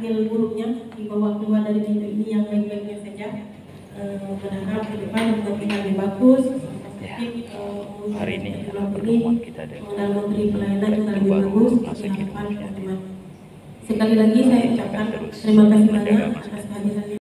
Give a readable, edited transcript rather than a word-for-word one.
ambil buruknya, dibawa keluar dari pintu ini yang baik-baiknya saja. Berharap ke depan menjadi lebih bagus. Hari ini pertemuan kita dengan memberi pelayanan yang lebih baru bagus. masa kini. Sekali lagi saya ucapkan terima kasih banyak atas kehadiran